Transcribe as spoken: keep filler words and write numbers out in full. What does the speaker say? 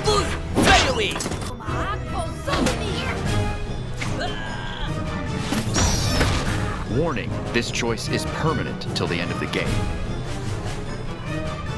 Fadeaway! Warning, this choice is permanent till the end of the game.